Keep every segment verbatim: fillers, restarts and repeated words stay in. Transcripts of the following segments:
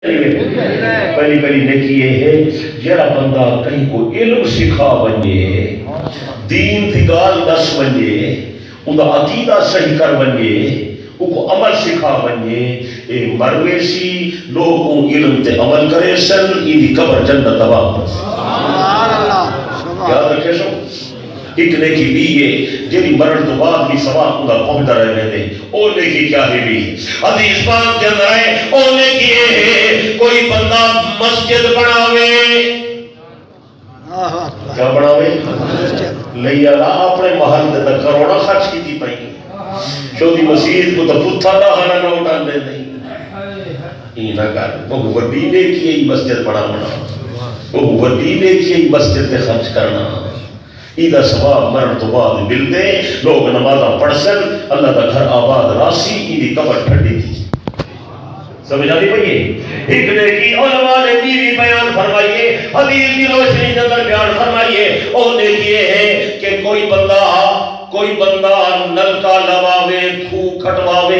پہلی پہلی نیکی یہ ہے جڑا بندہ کہیں کو علم سکھا ونجے دین دی گال دس ونجے ان دا عقیدہ صحیح کر ونجے ان کو عمل سکھا ونجے اے مرویسی لوگوں علم تے عمل کرے سن ای دی قبر جنت تباہ سبحان اللہ یاد رکھے سو ایک نیکی بھی ہے جنہی مرن تو بعد بھی سواب خدا پہنچتا رہنے دے او نیکی کیا ہے بھی حدیث پاک کے اندر ہے او نیکی ہے کوئی بندہ مسجد بناوے کیا بناوے لئی اللہ اپنے محل دے تک کروڑا خرچ کی تھی پہنی شودی مسجد کو تو پتھا نہ ہنا نہ اٹھان دے نہیں یہ نہ کر وہ وڈی نیکی ہے مسجد بنا بنا وہ وڈی نیکی ہے مسجد تے خرچ کرنا ایدہ ثواب مرن تو بعد ملتے لوگ نمازہ پڑھ سن اللہ تا گھر آباد راسی ایدی قبر ٹھنڈی تھی سمجھا دی پئیے ایک نیکی علماء نے بیوی بیان فرمائیے حدیث کی روشنی اندر بیان فرمائیے او نیکی یہ ہے کہ کوئی بندہ کوئی بندہ نلکا لواوے کھو کھٹواوے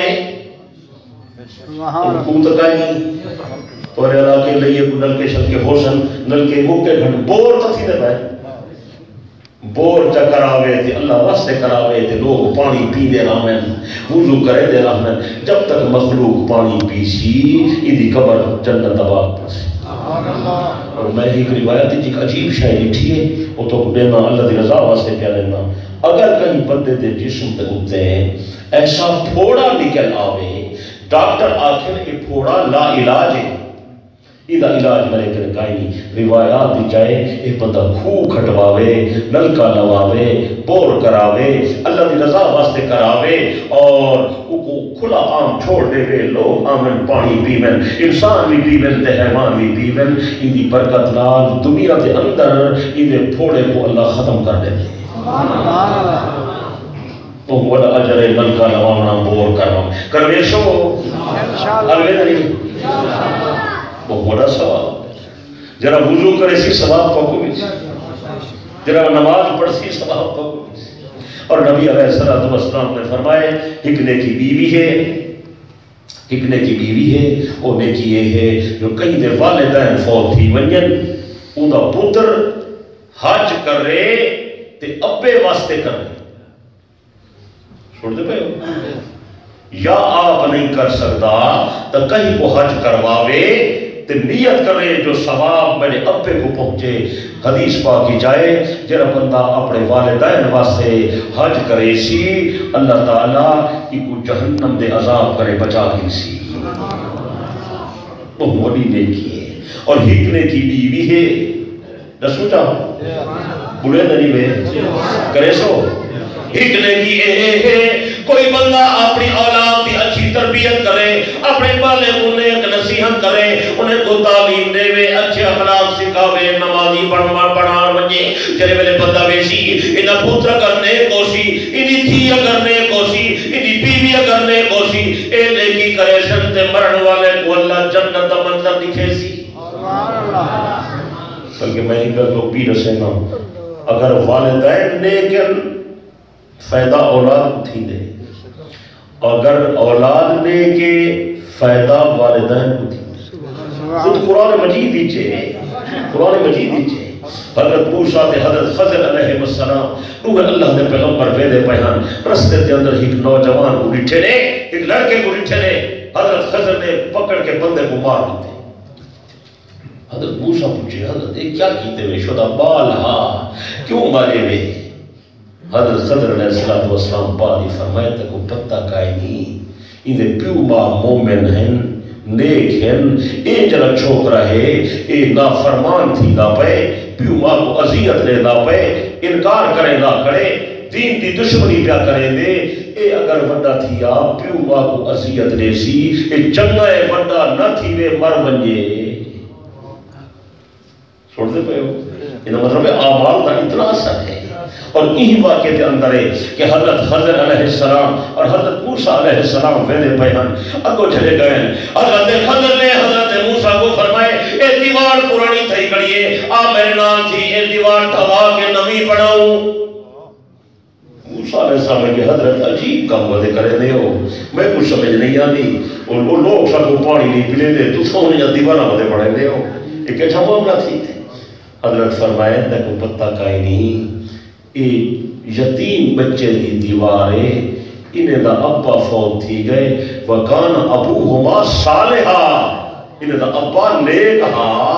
کھو تکائی نہیں اور علاقے لئیے کو نلکے شد کے حوصن نلکے موکے گھن بور تھی دے پائے بور چا کراوے تھے اللہ واسطے کراوے تھے لوگ پانی پی دے رہنن وضو کرے دے رہنن جب تک مخلوق پانی پیسی ایدی قبر جنت تباہ پڑسی اور میں ایک روایت ایک عجیب شاعری ٹھیے وہ تو دینا اللہ دی رضا واسطے کیا دینا اگر کہیں بندے دے جسم تے اٹھتے ہیں ایسا پھوڑا نکل آوے ڈاکٹر آخر کہ پھوڑا لا علاج ہے ایدہ علاج میں نے کہنے کہائی نہیں روایات دی جائے ایک بندہ کھو کھٹواوے نلکا لواوے بور کراوے اللہ دی رضا واسطے کراوے اور کو کھلا عام چھوڑ دے وے لوگ آمن پانی پیمن انسان بھی پیمن تے حیوان بھی پیمن ان دی برکت نال دنیا دے اندر ان پھوڑے کو اللہ ختم کر دے تو ولا اجر نلکا لوانا بور کرنا کروے شو الویدہ نہیں وہ بڑا ثواب جرا وضو کرے سی ثواب پاکو بھی جرا نماز پڑھ سی ثواب پاکو بھی اور نبی علیہ السلام نے فرمائے ایک نیکی بیوی ہے ایک نیکی بیوی ہے وہ نیکی یہ ہے جو کہیں دے والدین فوت تھی ونجن اندھا پتر حج کر رہے تے ابے واسطے کر رہے چھوڑ دے پہ یا آپ نہیں کر سکتا تو کہیں کو حج کرواوے تے نیت کرے جو ثواب میرے ابے کو پہنچے حدیث پاک کی جائے جرا بندہ اپنے والدین واسطے حج کرے سی اللہ تعالیٰ کی کو جہنم دے عذاب کرے بچا کی سی وہ موڑی نیکی ہے اور ہکنے کی بیوی ہے نہ سوچا بلے دنی میں کرے سو ہکنے کی اے ہے کوئی بندہ اپنی اولاد کی اچھی تربیت کرے اپنے بالے انہیں ایک نصیحت کرے انہیں کو تعلیم دے وے اچھے اخلاق سکھاوے نمازی بڑھمان بڑھان بنجے جلے ویلے بندہ بیسی انہیں پتر کرنے کوسی انہیں تھیا کرنے کوسی انہیں بیوی کرنے کوسی اے نیکی کرے سنتے مرن والے کو اللہ جنت منظر دکھے سی بلکہ میں ایک لوگ بھی رسینا اگر والدین نیکن فائدہ اولاد تھی دے اگر اولاد نے کے فائدہ والدین کو تھی خود قرآن مجید دیچے قرآن مجید دیچے حضرت موسیٰ تے حضرت خضر علیہ السلام روح اللہ دے پیغمبر ویدے پیان رستے دے اندر ایک نوجوان کو رٹھے نے ایک لڑکے کو رٹھے نے حضرت خضر نے پکڑ کے بندے کو مار دیتے حضرت موسیٰ پوچھے حضرت ایک کیا کیتے ہوئے شدہ بال ہاں کیوں مارے ہوئے حضرت صدر علیہ السلام پالی فرمائے تک کو پتہ کائی نہیں انہیں پیو ماں مومن ہیں نیک ہیں اے جلہ چھوک رہے اے نافرمان تھی نہ پے پیو ماں کو عذیت لے نہ پے انکار کرے نہ کرے دین دی دشمنی پیا کرے دے اے اگر وڈا تھی آپ پیو ماں کو عذیت لے سی اے چنگا ہے وڈا نہ تھی وے مر بنجے چھوڑ دے پہ ہو انہا مطلب ہے آمال کا اتنا اثر ہے اور یہی واقعے کے اندر ہے کہ حضرت خضر علیہ السلام اور حضرت موسیٰ علیہ السلام ویدے پیان اگو چلے گئے حضرت خضر نے حضرت موسیٰ کو فرمائے اے دیوار پرانی تھی کڑیے آپ میرے نام تھی اے دیوار ڈھوا کے نمی بڑھاؤں موسیٰ علیہ صاحب کہ حضرت عجیب کام بدے کرے دے ہو میں کچھ سمجھ نہیں آتی وہ لوگ سب کو پانی نہیں پلے دے تو سونے یا دیوانہ بدے پڑے دے ہو ایک اچھا معاملہ تھی حضرت فرمائے دیکھو پتہ کائی نہیں یہ یتیم بچے دی دیوارے انہیں دا ابا فوت تھی گئے وکان ابوہما صالحا انہیں دا ابا نیک ہا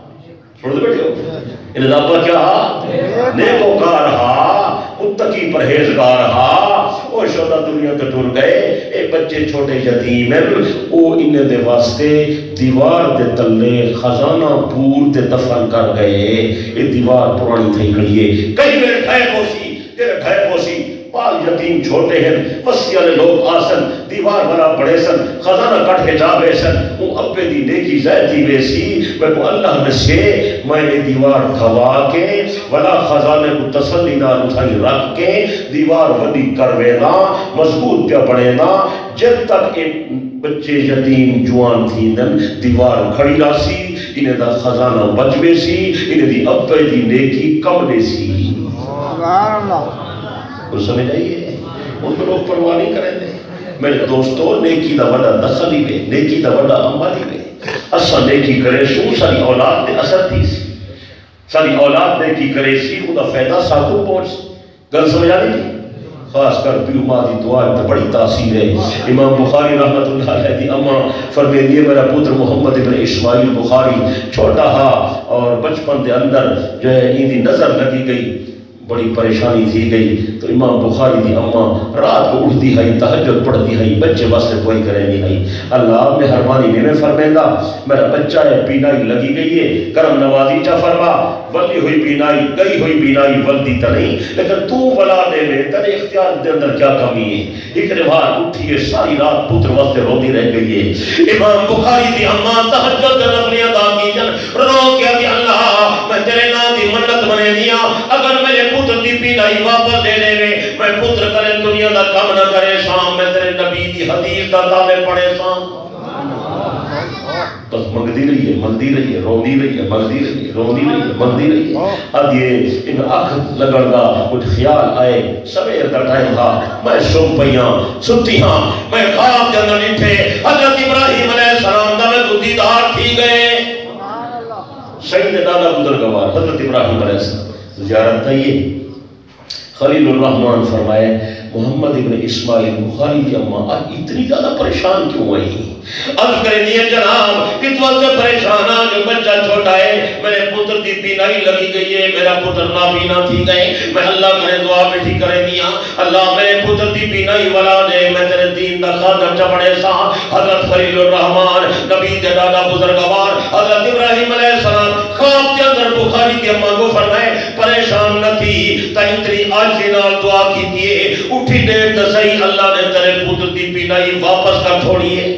چھوڑ دے بیٹھے ہو انہیں دا ابا کیا ہا نیکوکار ہا متقی پرہیزگار ہا وہ شدہ دنیا تے ٹر گئے اے بچے چھوٹے یتیم ہیں وہ انہیں دے واسطے دیوار دے تلے خزانہ پور تے دفن کر گئے یہ دیوار پرانی تھی کھڑیے کہیں میرے ٹھائے پوسی تیرے ٹھائے پوسی پال یتیم چھوٹے ہیں وسیع والے لوگ آسن دیوار بنا پڑے سن خزانہ کٹ کے جاوے سن وہ ابے دی نیکی زیادی ویسی میں کو اللہ نے سے میں نے دیوار دھوا کے ولا خزانے کو تسلی نہ اٹھائی رکھ کے دیوار وڈی کروینا مضبوط پہ پڑینا جب تک بچے یتیم جوان تھی دن دیوار کھڑی راسی انہیں دا خزانہ بچوے سی انہیں دی ابے دی نیکی کم نے سی سبحان اللہ وہ سمجھ آئیے ان کو لوگ پرواہ نہیں کریں دے میرے دوستو نیکی دا وڈا دخل ہی گئے نیکی دا وڈا عمل ہی گئے اسا نیکی کرے سو ساری اولاد دے اثر تھی سی ساری اولاد نیکی کرے سی وہ دا فیدہ ساتھو پہنچ گل سمجھ آئی تھی خاص کر پیو ماں دی دعا تو بڑی تاثیر ہے امام بخاری رحمت اللہ علیہ دی اما فرمے دیے میرا پتر محمد ابن اسماعیل بخاری چھوٹا ہا اور بچپن دے اندر جو ہے ان دی نظر لگی گئی بڑی پریشانی تھی گئی تو امام بخاری دی اماں رات کو اٹھتی ہے تہجد پڑھتی ہے بچے واسطے کوئی کرے نہیں ہے اللہ مہربانی میں فرمیندہ میرا بچہ ہے بینائی لگی گئی ہے کرم نوازی چا فرما ولی ہوئی بینائی گئی ہوئی بینائی ولدی تا نہیں لیکن تو ولا دے میں تیرے اختیار دے اندر کیا کمی ہے ایک روار اٹھی ہے ساری رات پتر واسطے روتی رہ گئی ہے امام بخاری دی اماں تہجد دے نفلی ادا کی جن رو کیا کہ اللہ میں تیرے نام دی منت بنے دیا اگر میرے پتر دی بینائی واپس دے دے میں میں پتر کرے دنیا دا کم نہ کرے شام میں تیرے نبی دی حدیث دا تابع پڑھے شام بس مگدی رہی ہے مگدی رہی ہے روندی رہی ہے مگدی رہی ہے روندی رہی ہے مگدی رہی ہے اب یہ ان آنکھ لگڑ دا کچھ خیال آئے سویر دا ٹائم تھا میں سن پئیاں سنتی ہاں میں خواب کے اندر اٹھے حضرت ابراہیم علیہ السلام دا میں کو دیدار تھی گئے سید دادا بزرگوار حضرت ابراہیم علیہ السلام زیارت تھا یہ خلیل الرحمن فرمائے محمد ابن اسماعیل بخاری کی اماں آج اتنی زیادہ پریشان کیوں آئی عرض کریں دیئے جناب اس وقت سے پریشان آ جو بچہ چھوٹا ہے میرے پتر دی بینائی لگی گئی ہے میرا پتر نابینا تھی گئے میں اللہ کرے دعا بیٹھی کرے دیا اللہ میرے پتر دی بینائی والا دے میں تیرے دین دا خاطر چپڑے سا حضرت خلیل الرحمن نبی دے دادا بزرگوار حضرت ابراہیم علیہ السلام خواب کے اندر بخاری کی اماں کو فرمائے پریشان نہ تھی تا اتنی آج سے نال دعا کی دیئے اٹھی دیر تسائی اللہ نے تیرے پتر دی بینائی واپس کر چھوڑیے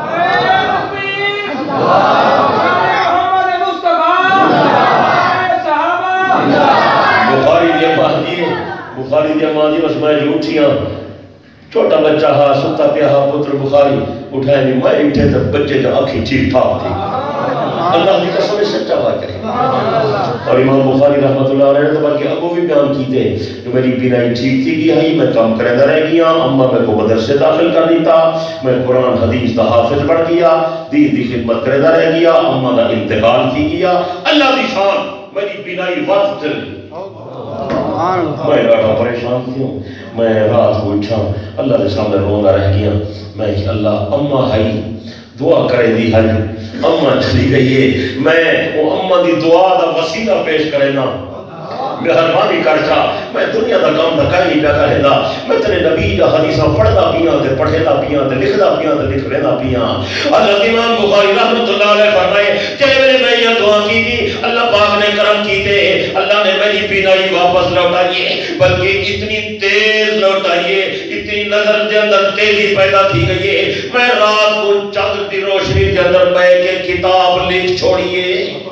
بخاری دیا مہدی بخاری دیا مہدی بس میں جو اٹھیاں چھوٹا بچہ ہا ستا پیا ہا پتر بخاری اٹھائے نہیں میں اٹھے تھا بچے جو آنکھیں ٹھیک ٹھاک تھی اللہ کی قسم سچا بات کرے اور امام بخاری رحمت اللہ علیہ تو بلکہ ابو بھی بیان کی تھے کہ میری بینائی ٹھیک تھی گئی ہے میں کام کرے نہ رہ گیا اما میں کو مدرسے داخل کر دیتا میں قرآن حدیث دا حافظ پڑھ گیا دین دی خدمت کرے نہ رہ گیا اما دا انتقال تھی گیا اللہ دی شان میری بینائی وقت چلی میں لاٹا پریشان تھی ہوں میں رات کو اٹھا اللہ دے سامنے روندہ رہ گیا میں کہ اللہ اما ہائی دعا کرے دی ہے اماں چلی گئی ہے میں وہ اماں دی دعا دا وسیلہ پیش کرے نا مہربانی کرتا میں دنیا دا کام دا کہیں پہ کرے دا میں تیرے نبی دا حدیثہ پڑھدا پیاں تے پڑھدا پیاں تے لکھدا پیاں تے لکھ لینا پیاں حضرت امام بخاری رحمت اللہ علیہ فرمائے چلے میرے میں یہ دعا کی تھی اللہ پاک نے کرم کی تھے اللہ نے میری بینائی واپس لوٹائیے بلکہ اتنی تیز لوٹائیے اتنی نظر دے اندر تیزی پیدا تھی گئی ہے میں رات کو چاند دی روشنی دے اندر بیٹھ کے کتاب لکھ چھوڑیے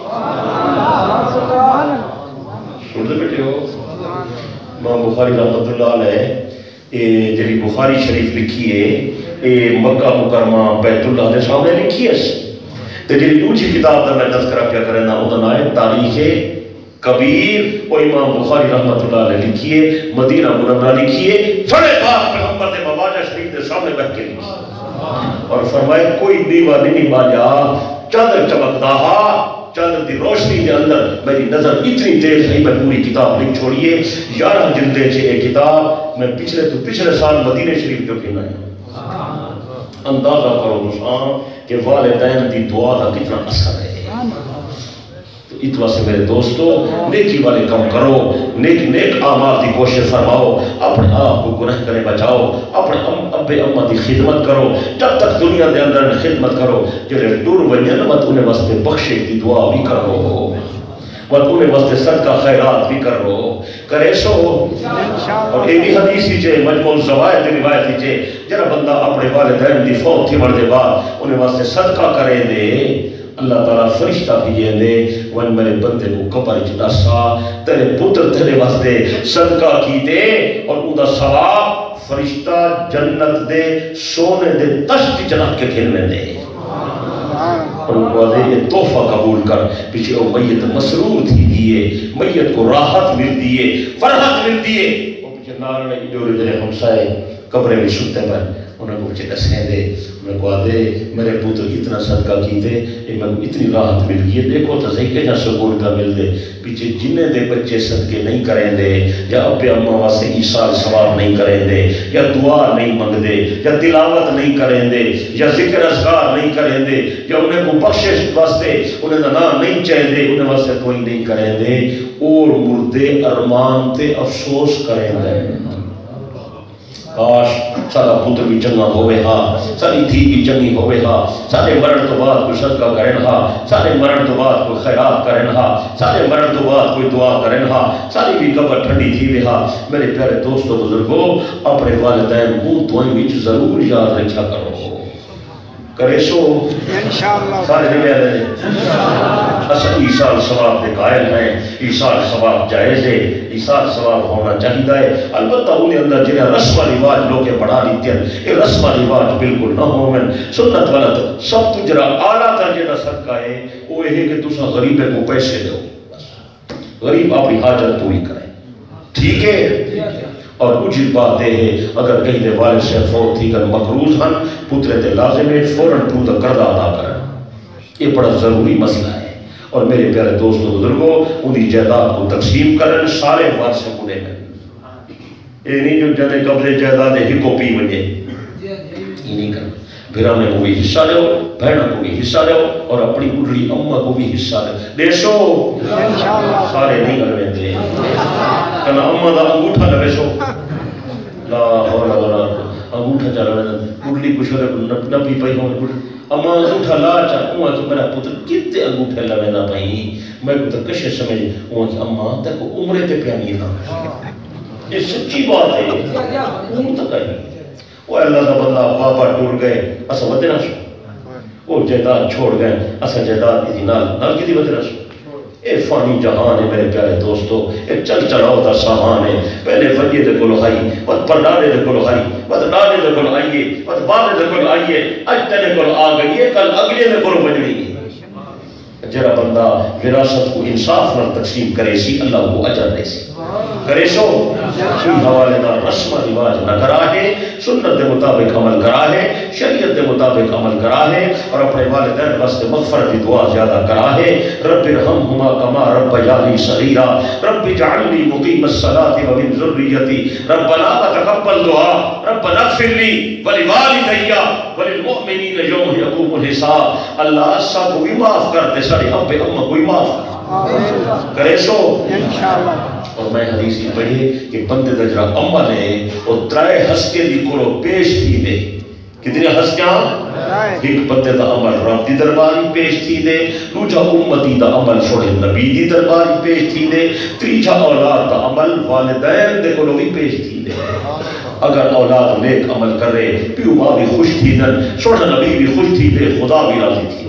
سنتے بیٹھے ہو امام بخاری رحمت اللہ علیہ جلی بخاری شریف لکھی ہے یہ مکہ مکرمہ بیت اللہ دے سامنے لکھی ہے تو جلی دوسری کتاب دا میں تذکرہ کیا کرنا ادھا ہے تاریخ کبیر و امام بخاری رحمت اللہ علیہ لکھیے، مدینہ منورہ لکھیے، سڑے باپ پیغمبر دے مواجہ شریف دے سامنے بیٹھ کے لکھیے اور فرمائے کوئی دیوہ نہیں باجا چادر چمکتا ہا چادر دی روشنی دے اندر میری نظر اتنی تیز ہے میں پوری کتاب لکھ چھوڑیے یارہ جلدے چھے ایک کتاب میں پچھلے تو پچھلے سال مدینہ شریف جو کہنا ہے اندازہ کرو دوستان کہ والدین دی دعا دا کتنا اثر ہے۔ تو اتوا سے میرے دوستو نیکی والے کم کرو، نیک نیک اعمال دی کوشش فرماؤ، اپنے آپ کو گناہ کرے بچاؤ، اپنے ابے اماں دی خدمت کرو، جب تک دنیا دے اندر خدمت کرو جلے دور ونین مت انہیں واسطے بخشے دی دعا بھی کرو اور انہیں واسطے صدقہ خیرات بھی کرو کرے سو۔ اور ایک بھی حدیثی چے مجموع الزوائد دی روایتی چے جرا بندہ اپنے والدین دی فوت تھی مردے بعد انہیں واسطے صدقہ کرے دے اللہ تعالیٰ فرشتہ بھیجے دے ون میرے بندے کو قبر چڑھا تیرے پتر تیرے واسطے صدقہ کی دے اور ان دا ثواب فرشتہ جنت دے سونے دے تشت جنت کے کھلنے دے اور ان کو دے یہ تحفہ قبول کر پیچھے وہ میت مسرور تھی دیئے میت کو راحت مل دیئے فرحت مل دیئے اور پیچھے نارنے کی جو رجلے ہمسائے قبریں بھی سنتے پر انہیں کو پیچھے دسیں دے انہیں کو آدھے میرے پوتر اتنا صدقہ کی دے میں اتنی راحت مل گئی دیکھو تو صحیح کہ جہاں سکون کا مل دے پیچھے جنہیں دے بچے صدقے نہیں کریں دے یا ابے اماں واسطے عیسال ثواب نہیں کریں دے یا دعا نہیں منگ دے یا تلاوت نہیں کریں دے یا ذکر اذکار نہیں کریں دے یا انہیں کو بخشش واسطے انہیں نا نہیں چاہے دے انہیں واسطے کوئی نہیں کریں دے اور مردے ارمان تے افسوس کریں دے کاش سارا پتر بھی چنگا ہوئے ہا ساری دھی بھی چنگی ہوئے ہا سارے مرن تو بعد کوئی صدقہ کرن ہا سارے مرن تو بعد کوئی خیرات کرن ہا سارے مرن تو بعد کوئی دعا کرن ہا ساری بھی قبر ٹھنڈی تھی بھی ہا میرے پیارے دوستو بزرگو اپنے والدین کو دعائیں وچ ضرور یاد رکھا کرو کرے سو انشاءاللہ سارے دے لے اصل ایسال ثواب دے قائل ہیں ایسال ثواب جائز ہے ایسال ثواب ہونا چاہیے ہے البتہ انہیں اندر جنہیں رسم رواج لوگے بڑھا لیتے ہیں یہ رسم رواج بالکل نہ ہو میں سنت غلط سب تجرا اعلیٰ درجے کا صدقہ ہے وہ یہ ہے کہ تسا غریبے کو پیسے دو غریب اپنی حاجت پوری کرے ٹھیک ہے اور کچھ بات ہے اگر کہیں دے والد سے فوت تھی کر مقروض ہن پتر تے لازم ہے فوراً پورا قرض ادا کریں یہ بڑا ضروری مسئلہ ہے اور میرے پیارے دوستوں بزرگوں انہی جائیداد کو تقسیم کریں سارے وارثے کو دے میں یہ نہیں جو جنے قبضے جائیداد ہی کو پی ونجے یہ نہیں کرنا بھرانے کو بھی حصہ لو بہنہ کو بھی حصہ لو اور اپنی اڑلی امہ کو بھی حصہ لو دے سو سارے نہیں کرنے دے کہنا امہ دا انگوٹھا لگے سو لا حول ولا انگوٹھا چلا رہے اڑلی کچھ نبی پہی ہوں امہ انگوٹھا لا چاہ امہ کہ میرا پتر کتے انگوٹھے لگے نہ پہی میں کو کشے سمجھ امہ کہ امہ تک عمرے تے پیانی نہ یہ سچی بات ہے عمر تک ہے وہ اللہ کا بندہ بابا ٹور گئے اسا وطنہ سو وہ جائیداد چھوڑ گئے اسا جائیداد اسی نال نال کی دی وطنہ سو اے فانی جہان ہے میرے پیارے دوستو اے چل چلاؤ دا سامان ہے پہلے وجہ دے کلو آئی وقت پر ڈانے دے کلو آئی وقت ڈانے دے کلو آئیے وقت بانے دے کلو آئیے اج تینے کلو آ گئیے کل اگلے دے کلو بجڑی جرا بندہ وراثت کو انصاف نہ تقسیم کرے سی اللہ کو اجر دے سی کرے سو کوئی حوالے دار رسم رواج نہ کرا ہے سنت دے مطابق عمل کرا ہے شریعت دے مطابق عمل کرا ہے اور اپنے والدین واسطے مغفرت کی دعا زیادہ کرا ہے رب ارحمہما کما ربیانی صغیرا رب اجعلنی مقیم الصلاۃ ومن ذریتی ربنا تقبل دعا ربنا اغفر لی ولوالدی وللمؤمنین یوم یقوم الحساب اللہ سب کو بھی معاف کرتے سارے ابے اماں کوئی معاف کر کرے سو اور میں حدیثی پڑھی کہ بندے دا جرا عمل ہے اور ترائے ہسکے دی کولو پیش تھی دے کتنے ہسکیاں ایک بندے دا عمل رب دی درباری پیش تھی دے دوجا امتی دا عمل سوڑے نبی دی درباری پیش تھی دے تیجا اولاد دا عمل والدین دے کولو بھی پیش تھی دے اگر اولاد نیک عمل کرے پیو ماں بھی خوش تھی دن سوڑا نبی بھی خوش تھی دے خدا بھی راضی تھی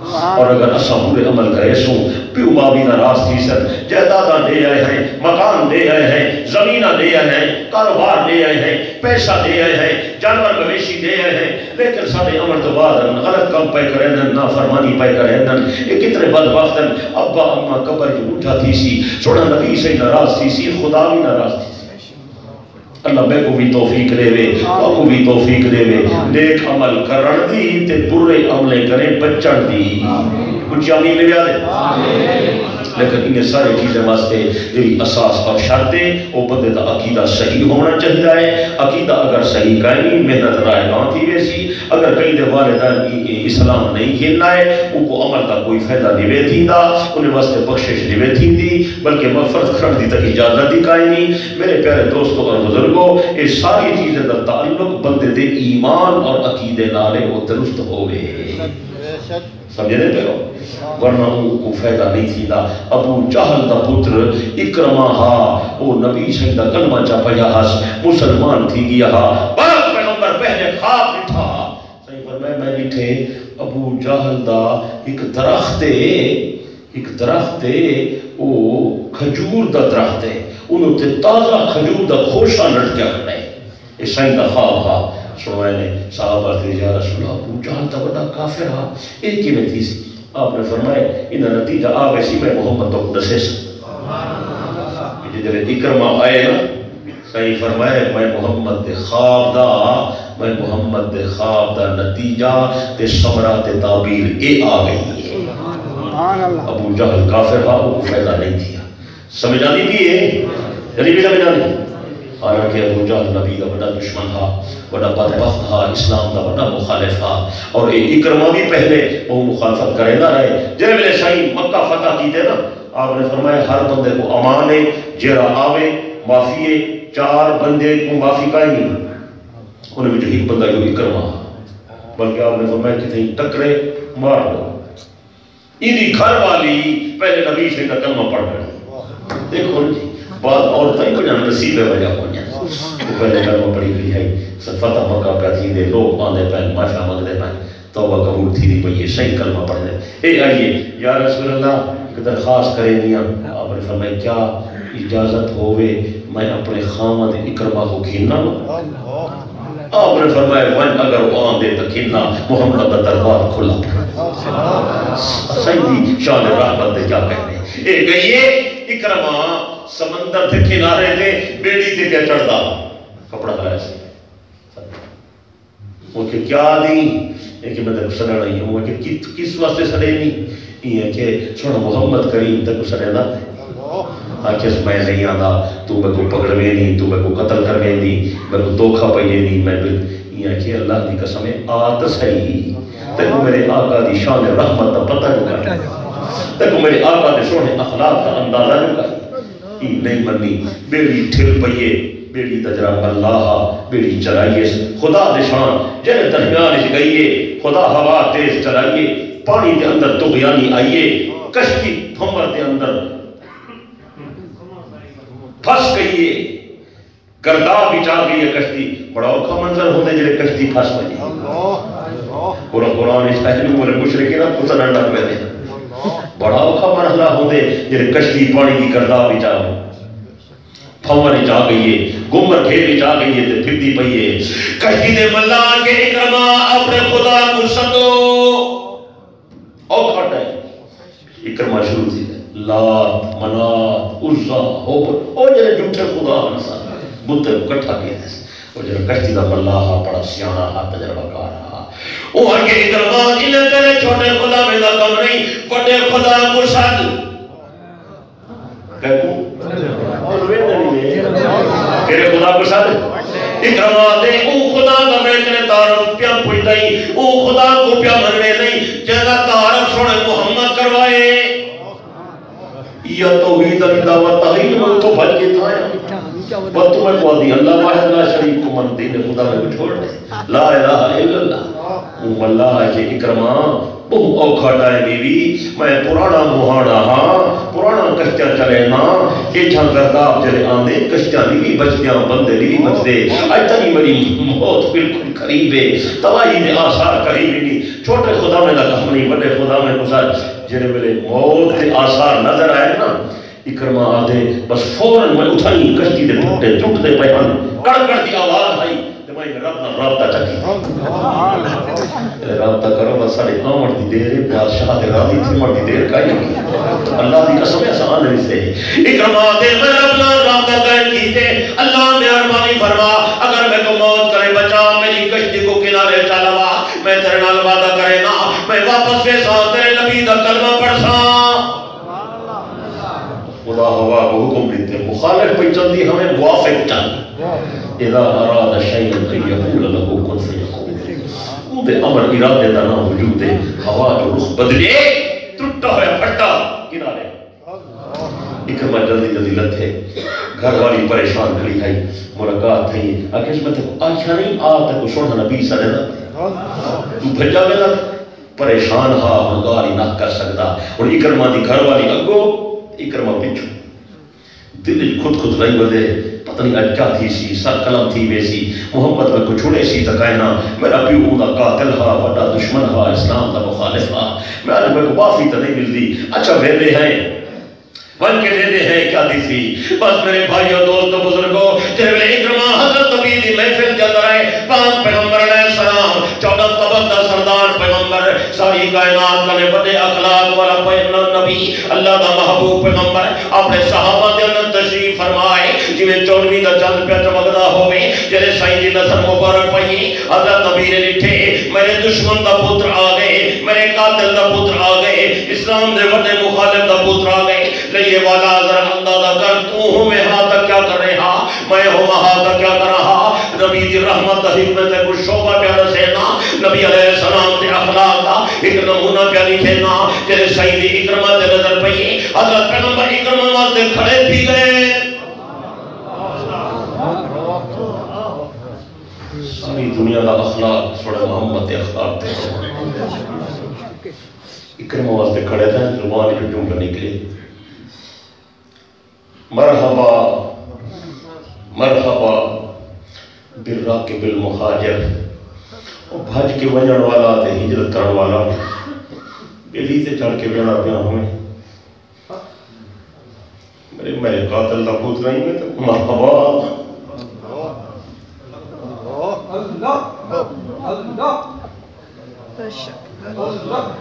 اور اگر اسا پورے عمل کرے سوں پیو بابی ناراض تھی سر جائیداداں دے آئے ہیں مکان دے آئے ہیں زمینہ دے آئے ہیں کاروبار دے آئے ہیں پیسہ دے آئے ہیں جانور مویشی دے آئے ہیں لیکن سارے عمل تو بعد غلط کام پہ کریں نافرمانی پہ کریں یہ کتنے بدبخت ہیں ابا اما قبر کی اٹھا تھی سی سونا نبی سے ناراض تھی سی خدا بھی ناراض تھی اللہ میں کو بھی توفیق دے وے اور کو بھی توفیق دے وے نیک عمل کرن دی تے برے عملے کریں بچن دی کچھ آمین لے آدھے لیکن انہیں سارے چیزیں واسطے جی اساس اور شرطیں وہ بندے دا عقیدہ صحیح ہونا چاہیے ہے عقیدہ اگر صحیح کہیں محنت رائے گاں تھی ویسی اگر کہیں دے والدین اسلام نہیں کھیلنا ہے ان کو عمل کا کوئی فائدہ نہیں تھی دا انہیں واسطے بخشش نہیں تھی دی بلکہ مغفرت کھڑ دی تک اجازت دی کائیں نہیں میرے پیارے دوستوں اور بزرگوں یہ ساری چیزیں دا تعلق بندے دے ایمان اور عقیدے نالے وہ درست ہو گئے سمجھے دے پہ ہو ورنہ ان کو فائدہ نہیں تھی دا ابو جہل دا پتر اکرمہ ہا وہ نبی سے دا کلمہ چا پیا ہاس مسلمان تھی گیا ہا باق پیغمبر پہلے خواب اٹھا صحیح فرمائے میں اٹھے ابو جہل دا ایک درخت ایک درخت وہ کھجور دا درخت ہے انہوں تے تازہ کھجور دا کھوشا لٹکیا کرنے اس سائن دا خواب ہا سنوائے نے صحابہ تھے یا رسول اللہ ابو جہل دا بڑا کافر ہا ایک ہی میں تھی سی آپ نے فرمائے انہا نتیجہ آگے سی میں محمد تو دسے سا جب اکرمہ آئے نا صحیح فرمائے میں محمد دے خواب دا میں محمد دے خواب دا نتیجہ تے سمرہ تے تعبیر اے آگئی ابو جہل کافر ہا وہ فائدہ نہیں تھیا سمجھانی بھی ہے یعنی بھی سمجھانی حالانکہ ابو جہل نبی دا بڑا دشمن تھا بڑا بدبخت تھا اسلام دا بڑا مخالف تھا اور اکرمہ بھی پہلے وہ مخالفت کرے نہ رہے جنہیں ملے شاہی مکہ فتح کیتے نا آپ نے فرمایا ہر بندے کو امانے جیرہ آوے معافیے چار بندے کو معافی کائیں نہیں انہیں بھی جو ایک بندہ جو اکرمہ بلکہ آپ نے فرمایا کتنی ٹکرے مار دو ایدی گھر والی پہلے نبی سے کا کلمہ پڑھ کر دیکھو جی بعد عورتیں کو جانا نصیب ہے وجہ ہو جانا وہ پہلے کلمہ پڑھی گئی ہے فتح مکہ پہ تھی دے لوگ آندے پہلے معافیہ مانگ دے پہلے توبہ قبول تھی دی پہلے صحیح کلمہ پڑھ دے اے آئیے یا رسول اللہ ایک درخواست کرے نہیں آپ نے فرمایا کیا اجازت ہوئے میں اپنے خامد اکرمہ کو کھیلنا آپ نے فرمایا ون اگر وہ آندے تو کھیلنا محمد کا دربار کھلا سیدی شان رحمت دے کیا کہنے اے گئیے اکرمہ سمندر تھے کنارے تھے بیڑی تھے کیا چڑھ دا کپڑا کرائے سے وہ کہ کیا دی یہ کہ میں تک سڑا نہیں ہوں کہ کس واسطے سڑے نہیں یہ ہے کہ چھوڑا محمد کریم تک سڑے دا آکھس میں نہیں آدھا تو میں کو پکڑوے نہیں تو میں کو قتل کروے نہیں میں کو دوکھا پہنے نہیں میں یہ ہے کہ اللہ دی قسمیں آت صحیح تک میرے آقا دی شان رحمت دا پتہ جو کرے تک میرے آقا دے سونے اخلاق کا اندازہ جو کرے نہیں منی بیڑی ٹھل پئیے بیڑی تجرہ اللہ بیڑی چلائیے خدا دشان جنہ درمیان اس گئیے خدا ہوا تیز چلائیے پانی دے اندر تغیانی آئیے کشتی پھمر دے اندر پھس گئیے گرداب بھی چاہ گئی ہے کشتی بڑا اوکھا منظر ہونے جلے کشتی پھس گئی قرآن قرآن اس اہلی مولے مشرکی نہ پسن انڈر میں دے بڑا اوکھا مرحلہ ہونے جلے کشتی پانی کی گرداب بھی چاہ گئی پھمر ہی چاہ گئی ہے گمر گھیر ہی چاہ گئی ہے تے پھر دی پئی ہے کشتی دے ملا کے اکرما اپنے خدا کو سدو اوکھا ٹائم اکرما شروع تھی لات منات عزا ہوبر او جنہیں جھوٹے خدا ہنسا بتے کو کٹھا کیا ہے او جنہیں کشتی دا ملاحہ پڑا سیانا ہا تجربہ کارا او ہر کے اکرما انہیں تیرے چھوٹے خدا میں دا کم نہیں بڑے خدا کو سد کہو تیرے خدا کو سد اکرما دے او خدا کا میں تیرے تعارف پیا پوچھتا ہی او خدا کو پیا مرنے نہیں جیسا تعارف سوڑے محمد کروائے یا توحید علی دعوت تحیل میں تو بھل کے تھا ہے بس تمہیں کو دی اللہ واحد لا شریف کو من دین خدا میں چھوڑ دے لا الہ الا اللہ ام اللہ کے اکرما بہت اوکھا ٹائم بیوی میں پرانا مہانا ہاں پرانا کشتیاں چلے نا یہ چھان گرداب چلے آنے کشتیاں نہیں بچدیاں بندے نہیں بچدے آج تنی میری موت بالکل قریب ہے تباہی دے آثار قریب نہیں چھوٹے خدا میں نہ کہم نہیں بڑے خدا میں گزار جنہیں میرے موت کے آثار نظر آئے نا اکرمہ آدھے بس فوراں میں اٹھائی کشتی دے ٹوٹے ٹوٹتے بیان کڑ کڑ دی آواز آئی میں رب نہ رابطہ چکی رابطہ کرو بس ساڑھے آمڑ دی دیر ہے بادشاہ دے راضی تھی مڑ دی دیر کائی اللہ دی قسم ایسا آنے سے اکرمہ دے میں رب نہ رابطہ قائم کیتے اللہ میں ارمانی فرما اگر میں کو موت کرے بچا میری کشتی کو کنارے چالوا میں تیرے نال وعدہ کرے نا میں واپس ویسا تیرے نبی دا کلمہ پڑھسا خدا ہوا کو حکم دیتے مخالف پہ چلتی ہمیں موافق چل اذا اراد شیئا ان یقول له کن فیکون وہ دے امر ارادے دا نہ وجود ہے ہوا جو رخ بدلے ٹوٹا ہوا پھٹا کنارے اکرمہ جلدی جلدی لتھے گھر والی پریشان کھڑی ہے ملاقات تھی اکیش میں تکو آشا نہیں آ تکو سوڑا نبی سنے نا تو بھجا میں لگ پریشان ہا ہنگاری نہ کر سکتا اور اکرمہ دی گھر والی اگو اکرمہ پچھو دل خود خود رہی بدے پتہ نہیں اج کیا تھی سی سر قلم تھی ویسی محمد میں کچھ چھوڑے سی تکائنا میرا پیو دا قاتل ہا وڈا دشمن ہا اسلام دا مخالف ہا میں آج میں کو معافی تو نہیں ملتی اچھا ویلے ہیں ون کے دے دے ہیں کیا دی سی بس میرے بھائی اور دوست و بزرگوں جنہے میں اکرمہ حضرت نبی دی محفل کے اندر آئے پاک پیغمبر علیہ السلام چودہ تبدہ سردار پیغمبر ساری کائنات کا نے بڑے اخلاق والا پیغمبر نبی اللہ دا محبوب پیغمبر اپنے صحابہ دے اندر تشریف فرمائے جویں چودھویں دا چند پہ چمکدا ہوئے جنہیں سائیں دی نظر مبارک پئی حضرت نبی نے لٹھے میرے دشمن دا پتر آ گئے میرے قاتل دا پتر آ گئے اسلام دے بڑے مخالف دا پتر آ گئے لئے والا ذرا اندازہ کر تو ہوں میں ہاں تک کیا کر رہا میں ہوں ہاں تک کیا کر رہا نبی دی رحمت حکمت کچھ شعبہ پیارا سینا نبی علیہ السلام دے اخلاق دا ایک نمونہ پیاری تھینا جنہیں سعید اکرمہ دے نظر پئیے حضرت پیغمبر اکرمہ واسطے کھڑے بھی گئے ساری دنیا دا اخلاق سوڑے محمد دے اخلاق دے اکرمہ واسطے کھڑے تھے زبانی جو جوں کر نکلے مرحبا مرحبا بالراکب المہاجر اور بھاج کے ونجن والا تے ہجرت کرن والا بیلی تے چڑھ کے بیڑا پیا ہمیں میرے میرے قاتل دا پوت نہیں میں تو مرحبا اللہ اللہ اللہ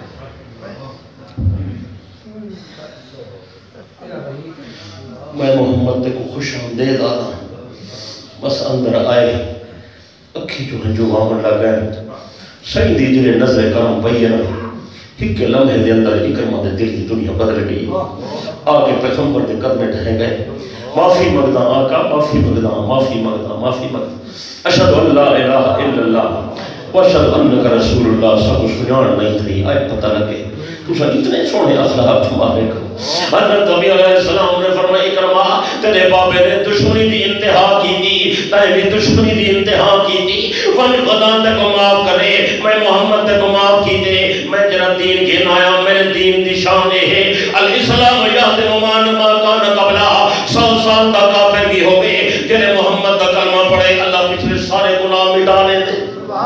میں محمد تے کو خوش آمدید آتا بس اندر آئے اکھی جو ہنجو وامن لگائے صحیح دی جلے نظر کرم پئیے نا ہک لمحے دے اندر اکرمہ دے دل کی دنیا بدل گئی آگے پیغمبر دے قدمیں ڈھہیں گئے معافی مگدہ آقا معافی مگدہ معافی مگدہ معافی مگدہ اشہد ان لا الہ الا اللہ واشہد انک رسول اللہ سب سنان نہیں تھی آئے پتہ لگے تو سا اتنے سونے اخلاق تمہارے کو حضرت نبی علیہ السلام نے فرمایا اکرمہ تیرے بابے نے دشمنی دی انتہا کی تھی تیرے بھی دشمنی دی انتہا کی تھی ون خدا تے کو معاف کرے میں محمد تے کو معاف کی دے میں جرا دین کے نایا میرے دین دی شان ہے الاسلام یہدم مان ما کان قبلہ سو سال دا کافر بھی ہو گئے جنہیں محمد دا کلمہ پڑھے اللہ پچھلے سارے گناہ مٹا لے دے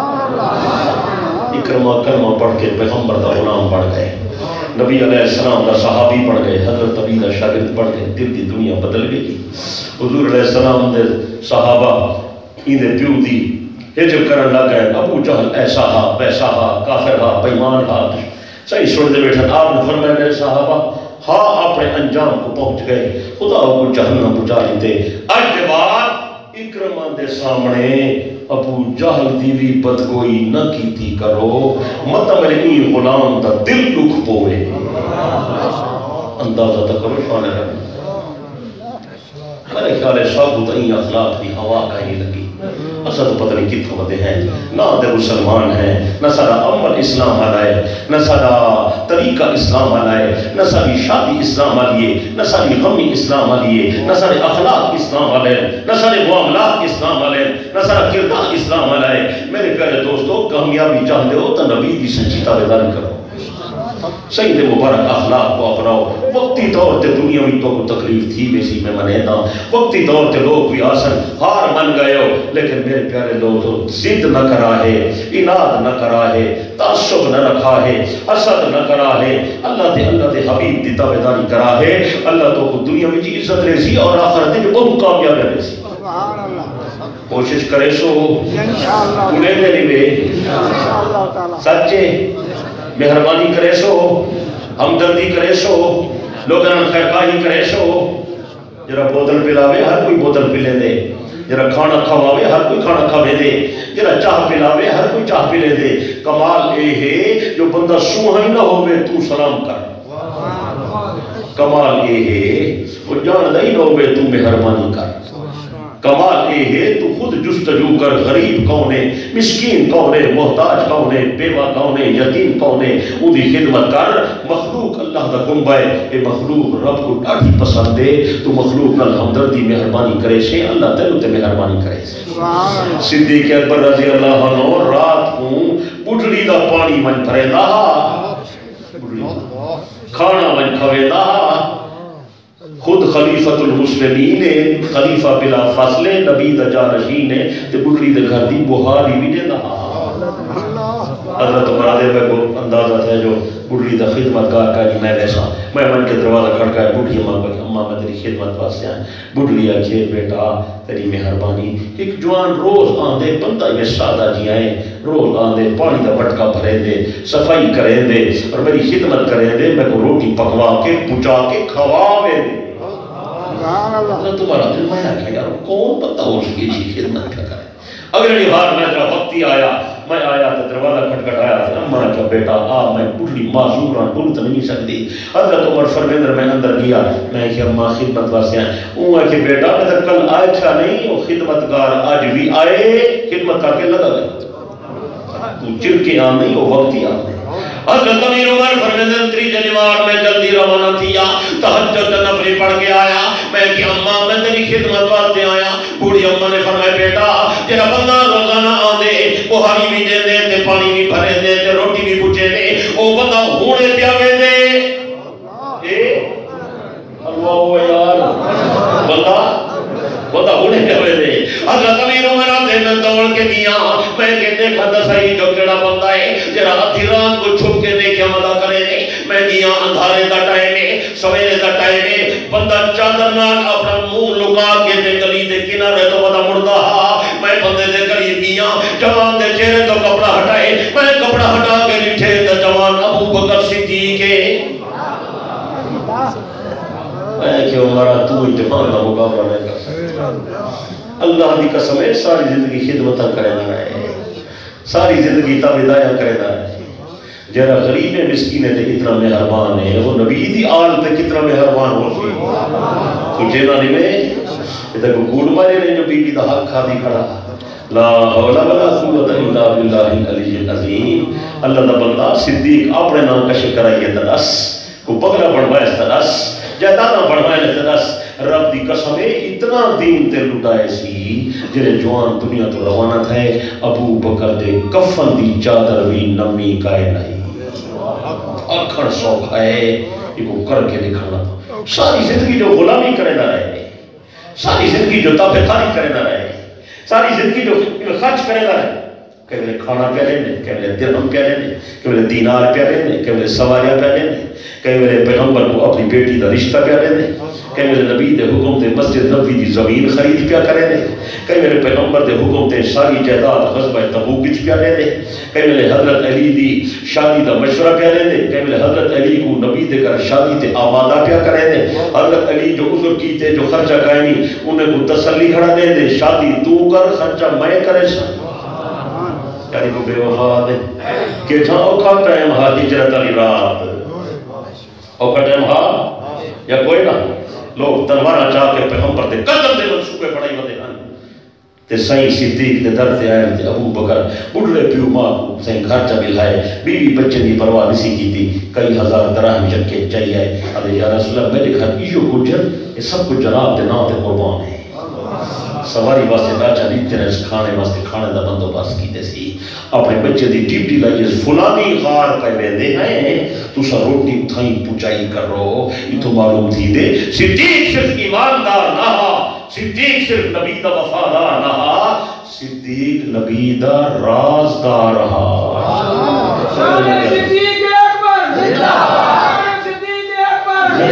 اکرمہ کلمہ پڑھ کے پیغمبر دا غلام پڑھ گئے نبی علیہ السلام دا صحابی پڑھ گئے حضرت نبی دا شاگرد پڑھ گئے دل دی دنیا بدل گئی حضور علیہ السلام دے صحابہ ایندے پیو دی ہجر کرن لگ گئے ابو جہل ایسا ہا ویسا ہا کافر ہا بیمان ہا صحیح سوڑ دے بیٹھا آپ نے فرمایا میرے صحابہ ہاں اپنے انجام کو پہنچ گئے خدا کو جہنم بچا لیتے آج کے بعد اکرمہ دے سامنے ابو جہل دیوی بدگوئی نہ کیتی کرو مطمئن این غلام دا دل لکھ پوئے اندازہ تا کرو شانے رہے میرے خیال ہے صاحب تا این اخلاق دی ہوا کہیں لگی اصلا تو پتہ نہیں کتھا ہوتے ہیں نہ دے مسلمان ہیں نہ سارا عمل اسلام آلائے نہ سارا طریقہ اسلام آلائے نہ ساری شادی اسلام آلیے نہ ساری غمی اسلام آلیے نہ سارے اخلاق اسلام آلائے نہ سارے معاملات اسلام آلائے نہ سارا کردار اسلام آلائے میرے پیارے دوستو کامیابی چاہتے ہو تو نبی دی سچی تابعداری کرو سید مبارک اخلاق کو اپناؤ. وقتی طور تے دنیا میں تو کو تکلیف تھی ویسی میں منینا, وقتی طور تے لوگ بھی آسن ہار من گئے ہو, لیکن میرے پیارے لوگ تو ضد نہ کرا ہے, اناد نہ کرا ہے, تعصب نہ رکھا ہے, حسد نہ کرا ہے, اللہ تے اللہ تے حبیب دی تابعداری کرا ہے. اللہ تو کو دنیا میں عزت ریسی اور آخرت میں بہت کامیاب ریسی. کوشش کرے سو انہیں میری بے سچے مہربانی کرے سو, ہمدردی کرے سو, لوگاں خیرخواہی کرے سو. جرا بوتل پلاوے ہر کوئی بوتل پلے دے, جرا کھانا کھواوے ہر کوئی کھانا کھوے دے, جرا چاہ پلاوے ہر کوئی چاہ پلے دے. کمال اے ہے جو بندہ سوہائی نہ ہوئے تو سلام کر. کمال اے ہے وہ جان دہی نہ ہوئے تو مہربانی کر. کمال اے ہے تو خود جستجو کر, غریب کون ہے, مسکین کون ہے, محتاج کون ہے, بیوہ کون ہے, یتیم کون ہے, ان کی خدمت کر. مخلوق اللہ دا گنبہ ہے, اے مخلوق رب کو ڈاڑھی پسند ہے, تو مخلوق نال ہمدردی مہربانی کرے سے اللہ تیرے تے مہربانی کرے سے. صدیق اکبر رضی اللہ عنہ رات کو بٹڑی دا پانی من بھرے دا, کھانا من کھوے دا, خود خلیفت المسلمین خلیفہ بلا فاصلے نبی دا جانشین ہے, تے بڑھڑی دے گھر دی بہاری بھی دے دا. حضرت مرادے میں کو اندازہ تھا جو بڑھڑی دا خدمت گار کا جی میں ویسا, میں من کے دروازہ کھڑکا ہے, بڑھڑی اماں کو اماں میں تیری خدمت واسطے آئیں. بڑھڑی آکھے بیٹا تیری مہربانی. ایک جوان روز آندے بندہ یہ سادہ جی آئیں, روز آندے پانی دا بٹکا بھریں دے, صفائی کریں دے اور میری خدمت کریں دے, میں کو روٹی پکوا کے پچا کے کھواوے دے. تمہارا دل میں آکھا یار کون پتہ ہو سکی جی خدمت کیا کرے. اگلی بار میں ذرا وقتی آیا, میں آیا تو دروازہ کھٹکھٹ آیا تھا, اماں کہا بیٹا آ میں بڑھڑی معذور ہوں, بول تو نہیں سکتی. حضرت عمر فرمیندر میں اندر گیا, میں کہ اماں خدمت واسطے آئے. وہ ہے کہ بیٹا میں تو کل آئے تھا نہیں, وہ خدمتگار آج بھی آئے, خدمت کر کے لگا گئے. تو چر کے آن نہیں, وہ وقتی آن نہیں. حضرت امیر عمر فرمیندر تری جنوار میں جلدی روانہ تھیا, تہجد نفلی پڑھ کے آیا. میں کہ اماں میں تیری خدمت واسطے آیا. بوڑھی اماں نے فرمایا بیٹا جرا بندہ روزانہ آندے, بہاری بھی دے دے تے پانی بھی بھرے دے تے روٹی بھی پوچھے دے, او بندہ ہونے پیاوے دے. اے اللہ یار بندہ بندہ ہونے پیاوے دے. حضرت امیر عمر آتے میں دوڑ کے دیا, میں کہ دیکھا دسائی جو کیڑا بندہ ہے جرا آدھی رات کو چھپ کے دیکھے مدہ کرے دے. میں دیا اندھارے دا ٹائم ہے, سویرے دا ٹائم ہے, بندہ چادر نال اپنا منہ لکا کے دے گلی دے کنارے تو بندہ مردہ ہا. میں بندے دے قریب گیا, جوان دے چہرے تو کپڑا ہٹائے, میں کپڑا ہٹا کے لٹھے تے جوان ابو بکر صدیق ہے. میں کہ عمرہ تو جوان دا مقابلہ نہیں کر سکتا. اللہ دی قسم ہے ساری زندگی خدمتاں کرے نہ رہے, ساری زندگی تابعداریاں کرے نہ رہے. جرا غریب مسکین تے اتنا مہربان ہے, وہ نبی دی آل تے کتنا مہربان ہو سی. کچھ نہ نہیں تے کو گوڑ مارے نے جو بی بی دا حق کھا دی کھڑا. لا حول ولا قوت الا باللہ العلی العظیم. اللہ دا بندہ صدیق اپنے نام کشف کرائیے تدس, کو بغلہ بڑھوائے تدس, جائدادہ بڑھوائے تدس. رب دی قسم ہے اتنا دین تے لٹائے سی جنہیں جوان دنیا تو روانہ تھے. ابو بکر دے کفن دی چادر بھی نمی کائے نہیں, آکھڑ سوکھ ہے یہ کو کر کے دکھانا. ساری زندگی جو غلامی کرے نہ رہے, ساری زندگی جو تابعداری کرے نہ رہے, ساری زندگی جو خرچ کرے نہ رہے. کہ وہ کھانا پیا لینے, کہ وہ درہم پیا لینے, کہ وہ دینار پیا لینے, کہ وہ سواریاں پیا لینے, کہ وہ پیغمبر کو اپنی بیٹی دا رشتہ پیا لینے, کہ میرے نبی دے حکم تے مسجد نبوی دی زمین خرید پیا کرے دے, کہ میرے پیغمبر دے حکم تے ساری جائیداد غزوہ تبوک وچ پیا لے دے, کہ میرے حضرت علی دی شادی دا مشورہ پیا لے دے, کہ میرے حضرت علی کو نبی دے کر شادی تے آمادہ پیا کرے دے. حضرت علی جو عذر کیتے جو خرچہ قائمی انہیں کو تسلی کھڑا دے دے, شادی تو کر خرچہ میں کرے سا. یعنی کو بے وفا دے کہ جہاں اوکھا ٹائم ہا ہجرت علی رات, اوکھا ٹائم ہا یا کوئی نہ لوگ تلوارہ چاہ کے پیغمبر دے قدم دے منصوبے پڑھائی ودے ہیں. تے سائیں صدیق دے در تے آئے تے ابو بکر بڑھڑے پیو ماں کو سائیں گھر چا ملائے, بیوی بچے دی پرواہ نسی کی تھی, کئی ہزار دراہم چکے چاہیے آئے. ادھے یا رسول اللہ میرے گھر ایو گجر یہ سب کچھ جناب دے نام تے قربان ہے. سواری واسطے راجا نیتے نے کھانے واسطے کھانے دا بندوبست کیتے سی اپنے بچے دی ڈیوٹی لائیے فلانی غار پہ ویندے ہیں تو سا روٹی اتھائی پوچھائی کرو یہ تو معلوم تھی دے صدیق صرف ایماندار نہ صدیق صرف نبی دا وفادار نہ صدیق نبی دا رازدار رہا صدیق اکبر صدیق اکبر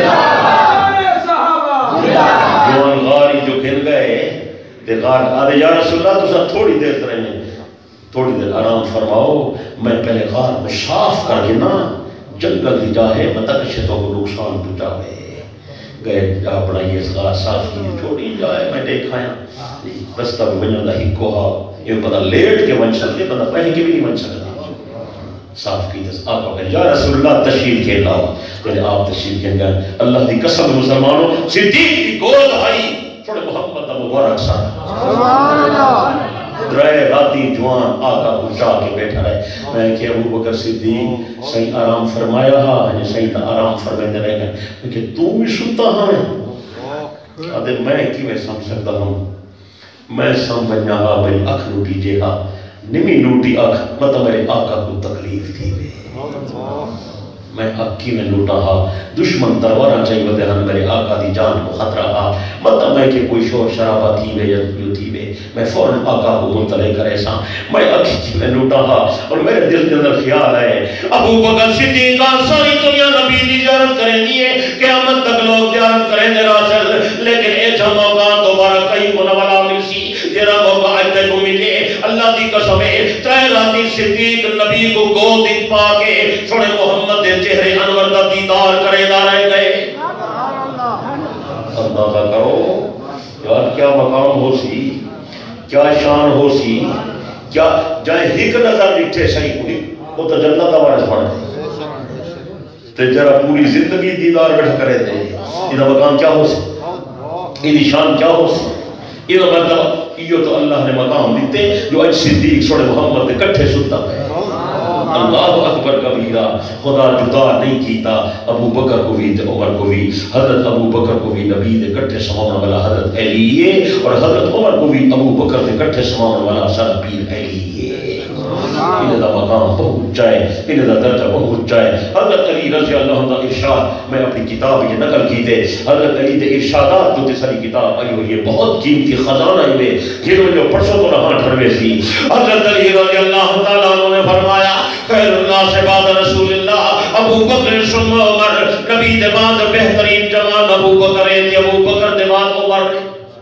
صحابہ جوان غاری جو کھل گئے تے غار آدھے یا رسول اللہ تو سا تھوڑی دیر رہنے تھوڑی دیر آرام فرماؤ میں پہلے غار کو صاف کر کے نا جنگل دی جاہے متقشتوں کو نقصان پہنچاوے گئے اپنا یہ غار صاف کی چھوڑی جائے میں دیکھایا رستہ بھی بنیوں دا ہی کوہا یہ پتہ لیٹ کے بن سکتے پتہ پہلے کے بھی نہیں بن سکتا صاف کی تس آقا کہ یا رسول اللہ تشریف کے لاؤ یعنی آپ تشریف کے گئے اللہ دی قسم مسلمانوں صدیق کی گود آئی چھوڑے محمد مبارک صاحب درائے راتی جوان آقا کو چاہ کے بیٹھا رہے میں کہ ابو بکر صدیق صحیح آرام فرمایا ہاں صحیح تا آرام فرمائے رہے گئے میں کہ تو بھی سنتا ہاں آدھے میں کی میں سمجھ سکتا ہوں میں سمجھنا ہاں میری اکھ لوٹی جے ہاں نمی لوٹی اکھ مطلب میرے آقا کو تکلیف تھی میں اکی میں لوٹا ہا دشمن تروارا چاہیے ودے ہن میرے آقا دی جان کو خطرہ ہا مطلب میں کہ کوئی شور شرابہ تھی وے یا یوں تھی وے میں فوراں آقا کو منتلے کرے سا میں اکی میں لوٹا ہا اور میرے دل کے اندر خیال ہے ابو بکر صدیق ساری دنیا نبی دی زیارت کریں دیئے قیامت تک لوگ زیارت کریں دے راسل لیکن اے جا موقع دوبارہ کئی کو نوالا مل سی تیرا موقع آئیتے کو ملے اللہ دی قسم ہے ترے راتی صدیق نبی کو گود دیت پا کے چھوڑے محمد دے چہرے انور دا دیدار کرے دا رہ گئے اندازہ کرو یار کیا مقام ہو سی کیا شان ہو سی کیا جائے ہک نظر نٹھے صحیح ہوئی وہ تو جنت آوارس پڑھے تے جرہ پوری زندگی دیدار بیٹھا کرے دے یہ مقام کیا ہو سی یہ شان کیا ہو سی یہ مطلب یہ تو اللہ نے مقام دیتے جو اج صدیق چھوڑے محمد دے کٹھے سنتا ہے اللہ اکبر کبیرہ خدا جدا نہیں کیتا ابو بکر کو بھی عمر کو بھی حضرت ابو بکر کو بھی نبی دے کٹھے سماؤن والا حضرت علیہ اور حضرت عمر کو بھی ابو بکر دے کٹھے سماؤن والا سر پیر علیہ انہیں دا مقام بہت جائے انہیں دا درجہ بہت جائے حضرت علی رضی اللہ عنہ ارشاد میں اپنی کتاب یہ نقل کی دے حضرت علی دے ارشادات جو تے ساری کتاب آئی ہوئی ہے بہت قیمتی خزانہ ہوئے جنہوں جو پرسوں تو رہاں ٹھروے سی حضرت علی رضی اللہ تعالیٰ عنہ نے فرمایا خیر اللہ سے بعد رسول اللہ ابو بکر ثم عمر نبی دے بعد بہترین جوان ابو بکر ہے ابو بکر دے بعد عمر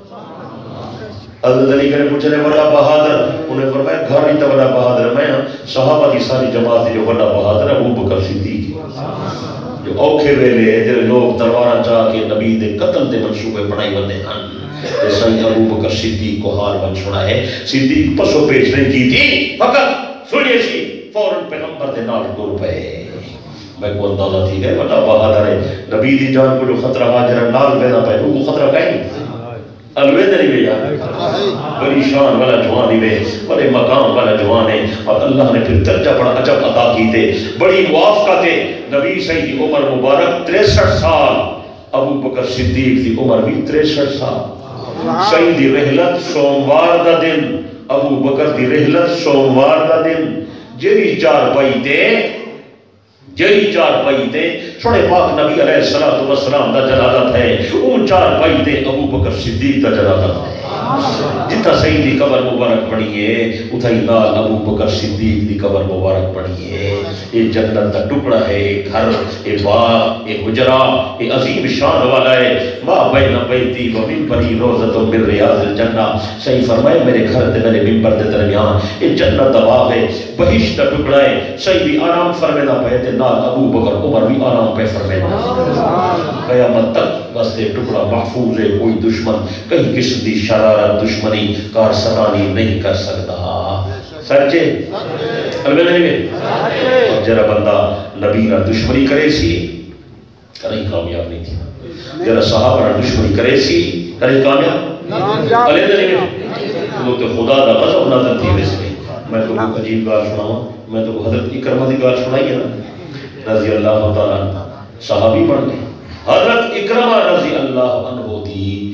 حضرت علی نے پوچھنے بڑا بہادر انہیں فرمایا گھر نہیں تا بڑا بہادر میں صحابہ کی ساری جماعت جو بڑا بہادر ہے ابو بکر صدیق جو اوکھے ویلے جڑے لوگ تلواراں چاہ کے نبی دے قتل دے منصوبے بنائی وندے ہیں سید ابو بکر صدیق کو حال بن چھوڑا ہے صدیق پسو پیش نہیں کی تھی فقط سنیے سی فوراں پیغمبر دے نال ٹر پے میں کو اندازہ تھی گئے بڑا بہادر ہے نبی دی جان کو جو خطرہ حاضر نال وینا پے وہ خطرہ کہیں نہیں الوید نہیں بھیجا بڑی شان والا جوان ہی بے بڑے مقام والا جوان ہے اور اللہ نے پھر درجہ بڑا عجب عطا کی تھے بڑی موافقہ تھے نبی سید عمر مبارک تریسٹھ سال ابو بکر صدیق دی عمر بھی تریسٹھ سال سید دی رحلت سوموار دا دن ابو بکر دی رحلت سوموار دا دن جیری چار پائی تے جیری چار پائی تے چھوڑے پاک نبی علیہ السلام دا جنازہ تھے ان چار پائی تے ابو بکر صدیق دا جنازہ تھے جتا سیدی قبر مبارک پڑھئیے اتھائی نال ابو بکر صدیق دی قبر مبارک پڑھئیے یہ جنت دا ٹکڑا ہے یہ گھر یہ باغ یہ حجرہ یہ عظیم شان والا ہے ما بین بیتی و منبری روزت من ریاض الجنہ صحیح فرمائے میرے گھر دے میرے منبر دے درمیان یہ جنت دا باغ ہے بہشت دا ٹکڑا ہے سیدی آرام فرمینا پہتے نال ابو بکر عمر بھی آرام پہ فرمینا قیامت تک بس دے ٹکڑا محفوظ ہے کوئی دشمن کہیں قسم دی شرارت دشمنی کارسرانی نہیں کر سکتا سچے البتہ نہیں میں جرا بندہ نبی نہ دشمنی کرے سی کہیں کامیاب نہیں تھی جرا صحابہ نہ دشمنی کرے سی کہیں کامیاب البتہ نہیں میں وہ تو خدا دا غضب نازل تھی ویسے میں تو کوئی عجیب گال سناؤں میں تو حضرت اکرمہ دی گال سنائی ہے نا رضی اللہ تعالیٰ صحابی بن گئے حضرت اکرمہ رضی اللہ عنہ دی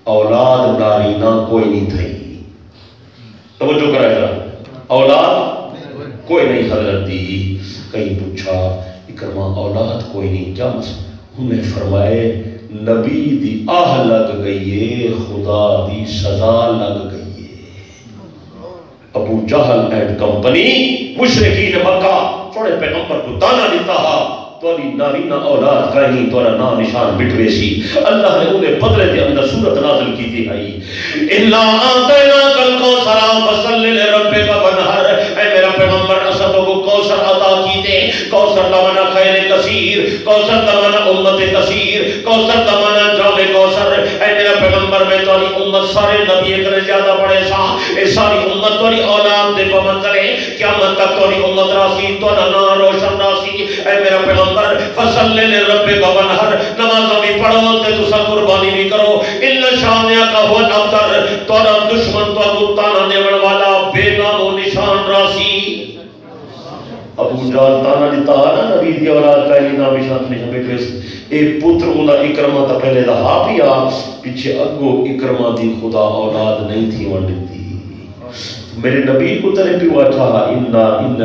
اولاد نارینا کوئی نہیں تھی. توجہ کرا ذرا, اولاد کوئی نہیں حضرت دی. کہیں پوچھا اکرما اولاد کوئی نہیں کیا مسئلہ؟ انہوں نے فرمائے نبی دی آہ لگ گئی ہے, خدا دی سزا لگ گئی ہے. ابو جہل اینڈ کمپنی مشرکین مکہ سونے پیغمبر کو تانا دیتا ہا توری نارینا اولاد کہیں تورا نام نشان بٹوے سی. اللہ نے انہیں بدلے دے اندر صورت نازل کی تھی آئی اِلَّا آتَيْنَا کَلْ قَوْسَرَا فَصَلِّ لِرَبِّكَ وَانْحَرْ. اے میرا پیغمبر اسدوں کو کوثر عطا کی دے. کوثر دمانا خیر کثیر, کوثر دمانا امت کثیر, کوثر دمانا جام کوثر. اے میرا پیغمبر میں توری امت سارے نبی کرے زیادہ بڑے سا. اے ساری امت توری اولاد دے پمنظرے قیامت تک توری امت راسی تونا نا روشن راسی. اے میرا پیغمبر فصل لربک وانحر, نمازاں بھی پڑھو تے تسا قربانی بھی کرو. الا شانیہ کا ہو ابتر, تورا دشمن تو گتانا دیون والا بے نام و نشان راسی. ابو جہل تانا دیتا نا نبی دی اولاد کا ہی نام نشان نہیں بیٹھے. اے پتر اولا اکرما تا پہلے دا ہا پیا پیچھے اگو اکرما دی خدا اولاد نہیں تھی ون دیتی. میرے نبی کو ترے پیو اچھا اننا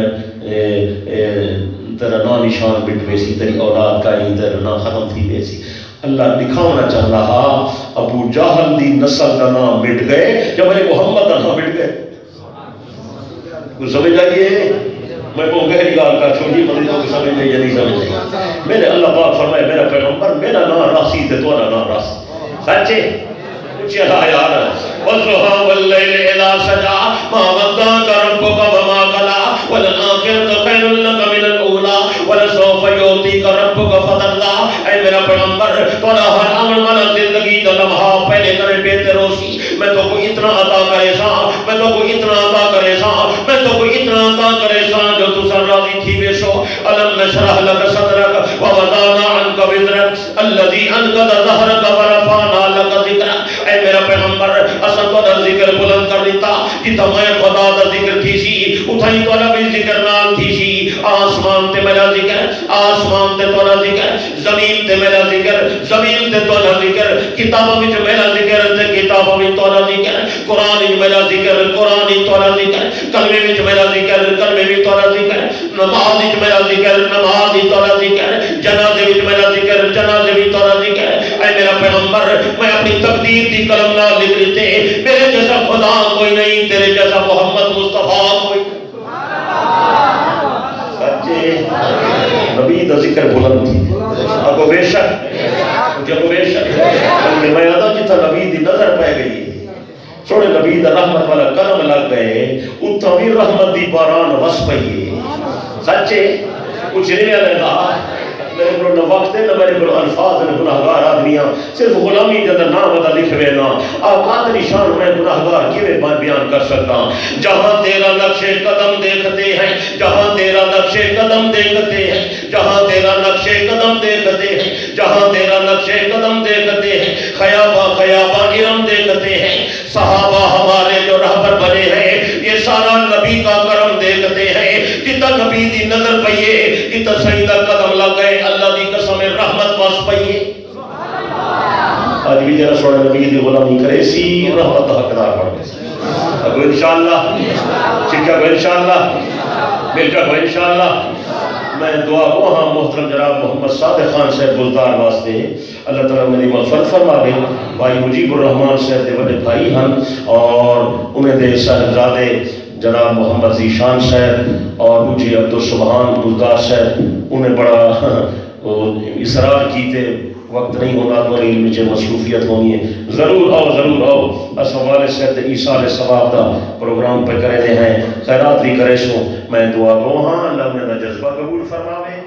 ان تیرا نا نشان بٹوے سی, تیری اولاد کا ہی تیرا نا ختم تھی بے سی. اللہ دکھاونا چاہ رہا ابو جہل دی نسل کا نام مٹ گئے جب میرے محمد کا نام مٹ گئے. کچھ سمجھ آئیے میں کو گہری گال کا چھوڑی مدد کو سمجھ نہیں یا نہیں سمجھ نہیں. میرے اللہ پاک فرمائے میرا پیغمبر میرا نام راسی تے تورا نام راسی. سچے چلا یار والضحى والليل اذا سجى ما ودعك ربك وما قلى والآخرة خير لك من الأولى ولسوف يعطيك ربك فترضى. اے میرا پیغمبر تورا ہر عمل والا زندگی کا لمحہ پہلے کرے بے روسی. میں تو کو اتنا عطا کرے سا, میں تو کو اتنا عطا کرے سا, میں تو کو اتنا عطا کرے سا جو تو سر راضی تھی بے سو. الم نشرح لك صدرك ووضعنا عنك وزرك الذي انقض ظهرك ورفعنا لك ذكرك. اے میرا پیغمبر اساں تو ذکر بلند کر دیتا جتا میں خدا دا ذکر تھی سی اتھائی تو بھی ذکر نال تھی سی. آسمان تے میرا ذکر, آسمان تے تو ذکر, زمین تے میرا ذکر, زمین تے تو ذکر, کتابوں میں میرا ذکر تے کتابوں میں تو ذکر, قرآن میں میرا ذکر, قرآن میں تو ذکر, کلمے میں میرا ذکر, کلمے میں تو ذکر, نماز میں میرا ذکر, نماز میں تو ذکر, جنازے میں میرا ذکر, جنازے میں تو ذکر. اے میرا پیغمبر میں اپنی تقدیر دی کلم نہ لکھ لیتے میرے جیسا خدا کوئی نہیں, تیرے جیسا محمد مصطفیٰ کوئی. سچے نبی دا ذکر بلند تھی اگو بے شک جب بے شک میں آدھا جتا نبی دی نظر پہ گئی سوڑے نبی دا رحمت والا کرم لگ گئے اتنا بھی رحمت دی باران وس پہیے. سچے کچھ نہیں لگا میرے کو نہ وقت ہے نہ میرے کو الفاظ نے گناہگار آدمیاں صرف غلامی کے اندر نام ادا لکھوے نا آقات نشان میں گناہگار کیوے بیان کر سکتا. جہاں تیرا نقش قدم دیکھتے ہیں, جہاں تیرا نقش قدم دیکھتے ہیں, جہاں تیرا نقش قدم دیکھتے ہیں, جہاں تیرا نقش قدم دیکھتے ہیں, خیابہ خیابہ ارم دیکھتے ہیں, صحابہ ہمارے جو رہبر بنے ہیں یہ سارا نبی کا کرم دیکھتے ہیں. جتا نبی دی نظر پئیے جتا سیدہ قدم لگ گئے اللہ دی قسم رحمت واس پئیے. آج بھی جرہ سوڑا نبی دی غلامی کرے سی رحمت حقدار پڑھ گئے. اب انشاءاللہ چکا کو انشاءاللہ مل کر کو انشاءاللہ میں دعا کو ہاں محترم جناب محمد صادق خان صاحب بزدار واسطے اللہ تعالیٰ میری مغفرت فرما دے. بھائی مجیب الرحمان صاحب دے بڑے بھائی ہن اور انہیں دے صاحبزادے جناب محمد ذیشان صاحب اور مجھے عبدالسبحان بزدار صاحب انہیں بڑا اصرار کیتے وقت نہیں ہونا تو علم چے مصروفیت ہونی ہے. ضرور آؤ ضرور آؤ اس حوالے سے ایثار ثواب دا پروگرام پہ کرے دے ہیں خیرات بھی کرے سو. میں دعا کو ہاں اللہ نے جذبہ قبول فرماوے.